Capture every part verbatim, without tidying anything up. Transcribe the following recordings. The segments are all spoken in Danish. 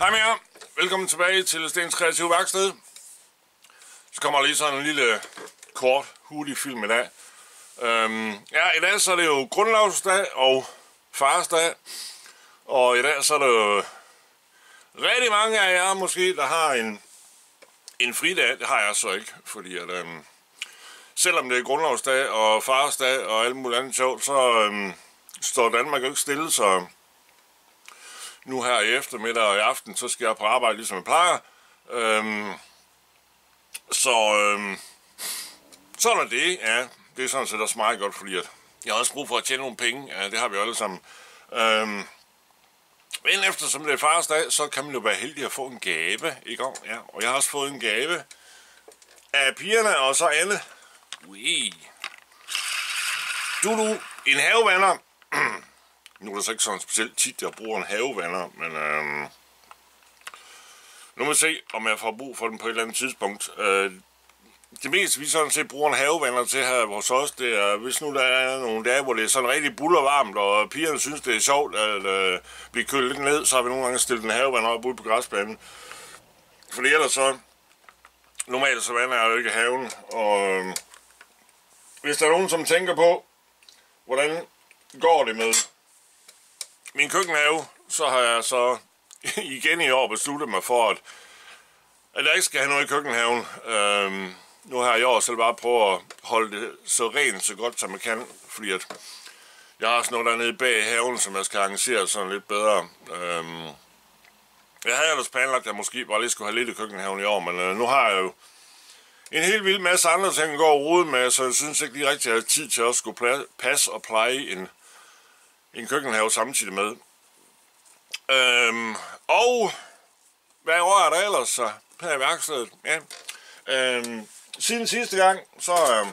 Hej med jer. Velkommen tilbage til Stens Kreative Værksted. Så kommer lige sådan en lille kort hurtig film i dag. Øhm, ja, i dag så er det jo grundlovsdag og farsdag. Og i dag så er det jo rigtig mange af jer måske, der har en, en fridag. Det har jeg så ikke, fordi at, øhm, selvom det er grundlovsdag og farsdag og alt muligt andet sjovt, så øhm, står Danmark jo ikke stille, så nu her i eftermiddag og i aften, så skal jeg på arbejde, ligesom jeg plejer. Øhm, så øhm, sådan er det, ja. Det er sådan set også meget godt, fordi at jeg har også brug for at tjene nogle penge. Ja, det har vi jo alle sammen. Øhm, men eftersom det er fars dag, så kan man jo være heldig at få en gave, ikke? Ja, og jeg har også fået en gave af pigerne, og så Anne. Ui. Du, du, en havevander. Nu er det så ikke sådan specielt tit, jeg bruger en havevander, men øhm, nu må vi se, om jeg får brug for den på et eller andet tidspunkt. Øh, det meste, vi sådan set bruger en havevander til her hos os, det er, hvis nu der er nogle dage, hvor det er sådan rigtig bullervarmt, og pigerne synes, det er sjovt at øh, blive kølet lidt ned, så har vi nogle gange stillet en havevander op ude på græsplænen. Fordi ellers så, normalt så vander jeg jo ikke haven, og øh, hvis der er nogen, som tænker på, hvordan går det med min køkkenhave, så har jeg så igen i år besluttet mig for, at, at jeg ikke skal have noget i køkkenhaven. Øhm, nu har jeg i år selv bare prøvet at holde det så rent, så godt som jeg kan, fordi at jeg har sådan noget dernede bag haven, som jeg skal arrangere sådan lidt bedre. Øhm, jeg havde ellers planlagt, at jeg måske bare lige skulle have lidt i køkkenhaven i år, men øh, nu har jeg jo en helt vild masse andre ting at gå og rode med, så jeg synes ikke lige rigtig, at jeg har tid til at skulle passe og pleje en en køkkenhave samtidig med. Øhm, og hvad rører der ellers så her i værkstedet? Ja. Øhm, siden sidste gang, så øhm,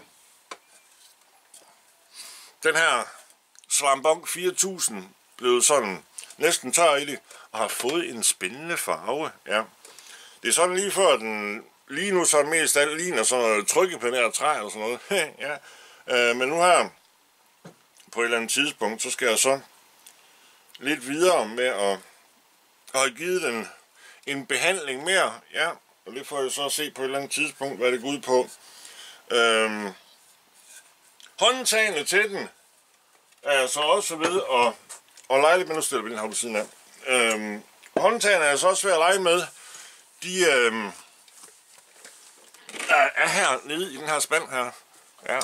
den her Slambonk fire tusind blevet sådan næsten tør i det, og har fået en spændende farve. Ja. Det er sådan lige før den lige nu så mest alt ligner sådan noget trykkepinde af træ eller sådan noget. Ja. øh, men nu her på et eller andet tidspunkt, så skal jeg så lidt videre med at have givet den en behandling mere, ja, og det får jeg så se på et eller andet tidspunkt, hvad det går ud på. Øhm, håndtagene til den er så også ved at, og lege lidt med, nu stiller vi den her på siden af. Øhm, håndtagene er så også ved at lege med, de øhm, er, er her nede i den her spand her, ja.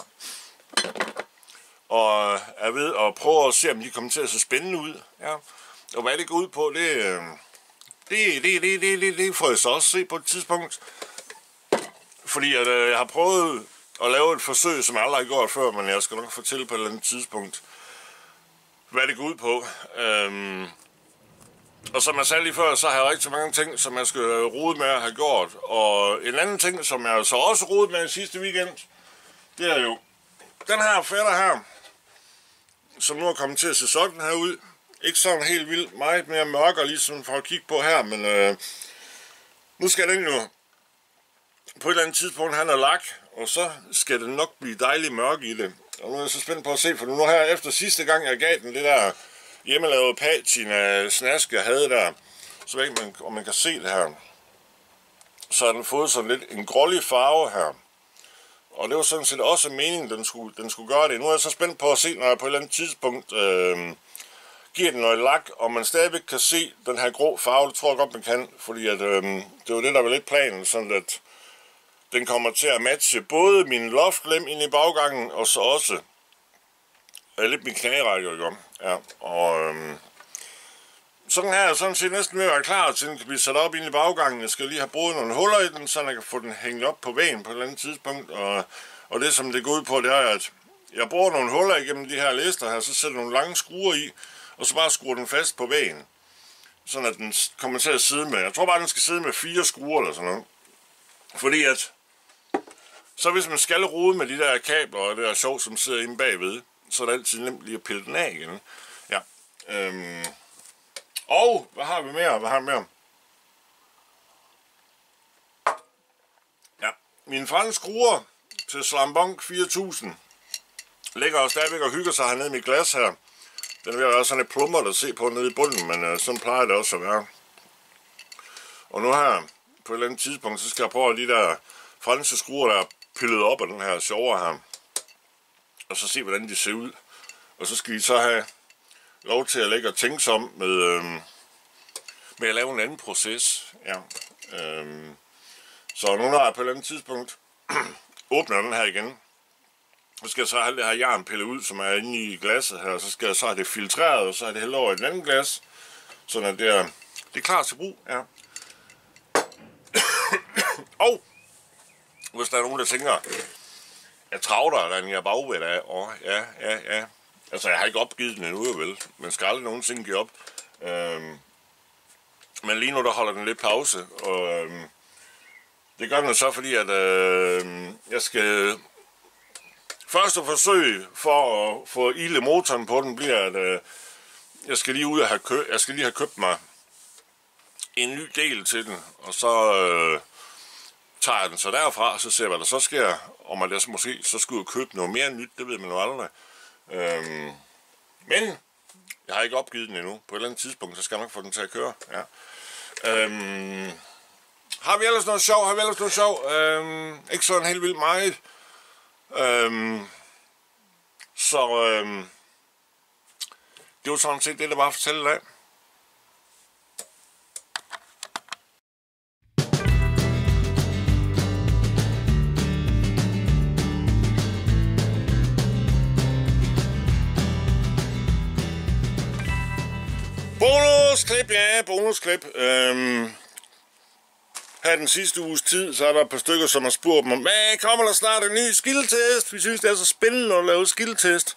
Og er ved at prøve at se, om de kommer til at se spændende ud. Ja. Og hvad det går ud på, det, det, det, det, det, det, det får jeg så også se på et tidspunkt. Fordi at, øh, jeg har prøvet at lave et forsøg, som jeg aldrig har gjort før, men jeg skal nok fortælle på et eller andet tidspunkt, hvad det går ud på. Øhm, og som jeg sagde lige før, så har jeg rigtig mange ting, som jeg skal rode med at have gjort. Og en anden ting, som jeg så også rodede med i sidste weekend, det er jo den her fætter her, som nu er kommet til at se sådan her ud. Ikke sådan helt vildt, meget mere mørkere ligesom for at kigge på her, men øh, nu skal den jo på et eller andet tidspunkt have noget lak, og så skal den nok blive dejligt mørk i det. Og nu er jeg så spændt på at se, for nu her efter sidste gang jeg gav den det der hjemmelavede patina snask jeg havde der, så ved jeg ikke, om man kan se det her. Så har den fået sådan lidt en grålig farve her. Og det var sådan set også meningen, den skulle, den skulle gøre det. Nu er jeg så spændt på at se, når jeg på et eller andet tidspunkt øh, giver den noget lak, og man stadigvæk kan se den her grå farve. Det tror jeg godt, man kan, fordi at, øh, det var det, der var lidt planen, sådan at den kommer til at matche både min loftlem ind i baggangen, og så også øh, lidt min knagerække, ikke? Ja, og øh, sådan her er sådan set næsten ved at være klar til, at den kan blive sat op ind i baggangen. Jeg skal lige have brugt nogle huller i den, så jeg kan få den hængt op på væggen på et eller andet tidspunkt. Og, og det, som det går ud på, det er, at jeg bruger nogle huller igennem de her lister her, så sætter nogle lange skruer i, og så bare skruer den fast på væggen. Sådan at den kommer til at sidde med, jeg tror bare, den skal sidde med fire skruer eller sådan noget. Fordi at, så hvis man skal rode med de der kabler og det der sjov, som sidder inde bagved, så er det altid nemt lige at pille den af igen. Ja, øhm... Og, hvad har vi mere? Hvad har vi mere? Ja, mine franske skruer til Slambonk fire tusind ligger jo stadigvæk og hygger sig hernede i mit glas her. Den er ved at være sådan et plummer, der se på nede i bunden, men øh, sådan plejer det også at være. Og nu her, på et eller andet tidspunkt, så skal jeg prøve de der franske skruer, der er pillet op af den her sjovere her. Og så se, hvordan de ser ud. Og så skal vi så have lov til at lægge og tænke sig om med, øhm, med at lave en anden proces. Ja. Øhm, så nu når jeg på et eller andet tidspunkt åbner den her igen, så skal jeg så have det her jern pillet ud, som er inde i glasset her. Så skal jeg så have det filtreret, og så have det hældt over i et andet glas. Sådan at det er, det er klar til brug. Ja. Og hvis der er nogen, der tænker, jeg travler, der er en bagved af, og ja, ja, ja. Altså, jeg har ikke opgivet den endnu, vel. Men skal aldrig nogensinde give op. Øhm, men lige nu, der holder den lidt pause, og øhm, det gør den så, fordi at øh, jeg skal første forsøg for at få ilde motoren på den bliver, at øh, jeg skal lige ud og have kø jeg skal lige have købt mig en ny del til den, og så øh, tager jeg den så derfra, og så ser jeg, hvad der så sker, og man så måske så skulle jeg købe noget mere nyt, det ved man jo aldrig. Øhm, men jeg har ikke opgivet den endnu. På et eller andet tidspunkt, så skal jeg nok få den til at køre. Ja. Øhm, har vi ellers noget sjov? Har vi ellers noget sjov? Øhm, ikke sådan helt vildt meget. Øhm, så øhm, det var sådan set det, der var at fortælle i dag. Bonusklip, ja, bonusklip. Øhm, her den sidste uges tid, så er der et par stykker, som har spurgt mig, hvad kommer der snart en ny skildtest? Vi synes, det er så spændende at lave skildtest.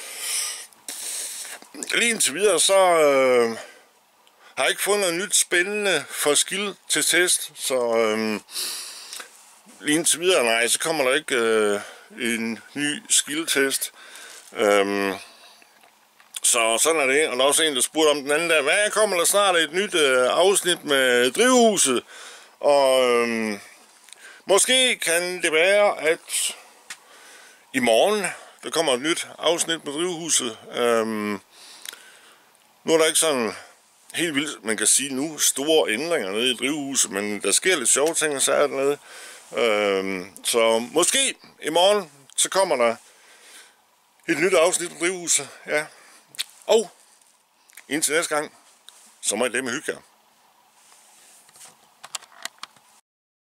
Lige indtil videre, så øh, har jeg ikke fundet noget nyt spændende for skill til test, så øh, lige indtil videre, nej, så kommer der ikke øh, en ny skildtest. Øh, Så sådan er det, og der er også en, der spurgte om den anden der, hvad kommer der snart et nyt øh, afsnit med drivhuset, og øh, måske kan det være, at i morgen, der kommer et nyt afsnit med drivhuset. Øh, nu er der ikke sådan helt vildt, man kan sige nu, store ændringer nede i drivhuset, men der sker lidt sjove ting og sager dernede. Øh, så måske i morgen, så kommer der et nyt afsnit med drivhuset, ja. Og indtil næste gang, så må I det med hygge jer.